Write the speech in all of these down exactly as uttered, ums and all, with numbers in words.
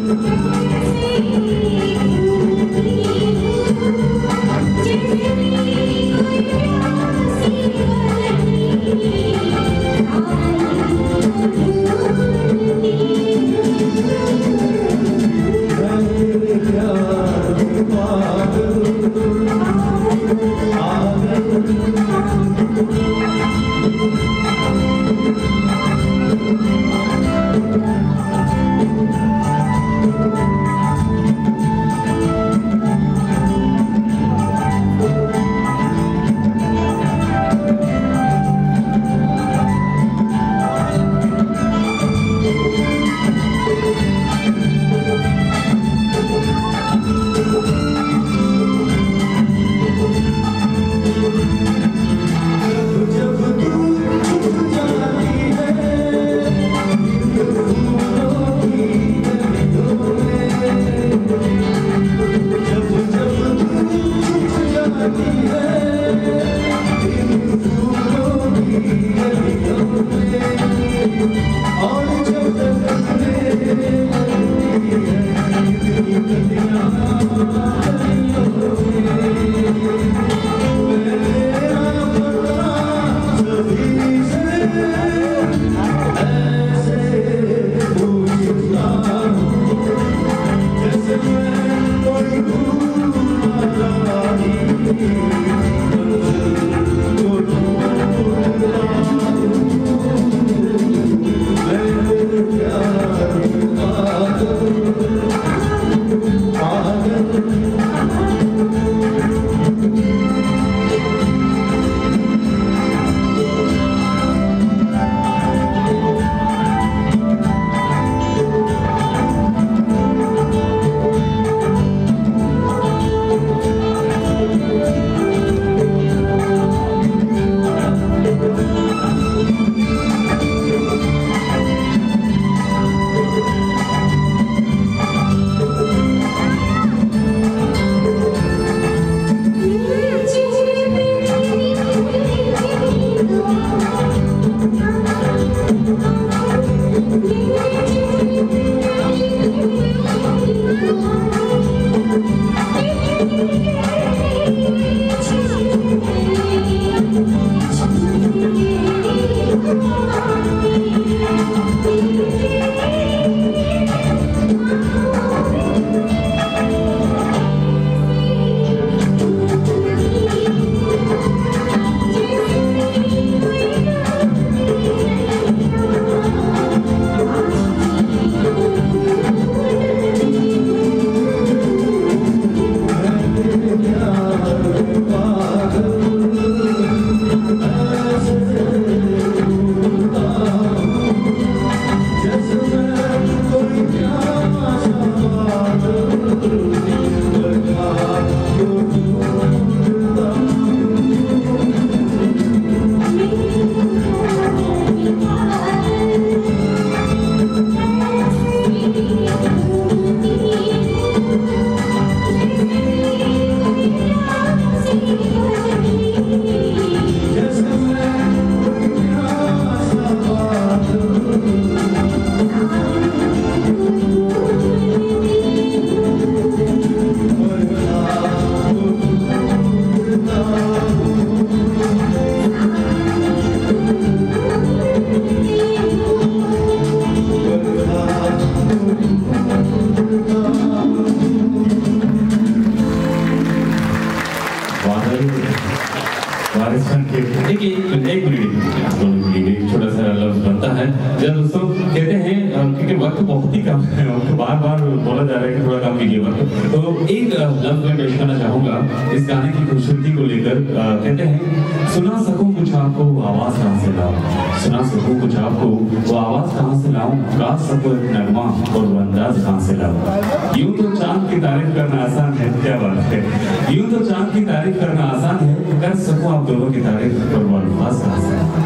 बार बार बोला जा रहा है कि थोड़ा काम कीजिएगा, तो एक लफ्ज मैं पेश करना चाहूंगा इस गाने की खूबसूरती को लेकर। कहते हैं सुना सकूं कुछ आपको वो आवाज कहाँ से लाऊं, सुना सकूं कुछ आपको वो आवाज कहाँ से लाऊं, गा सकूं एक नगमा और वो अंदाज कहाँ से लाऊं। यूं तो चांद की तारीफ करना आसान है, क्या बात है, यूं तो चांद की तारीफ करना आसान है, कर सकूं आप दोनों की तारीफ और वो अल्फाज कहाँ से लाऊं।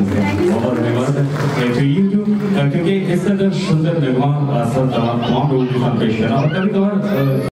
बहुत धन्यवाद क्योंकि इस तरह सुंदर नगमा सब तमाम लोगों के साथ पेश करना और कभी कभार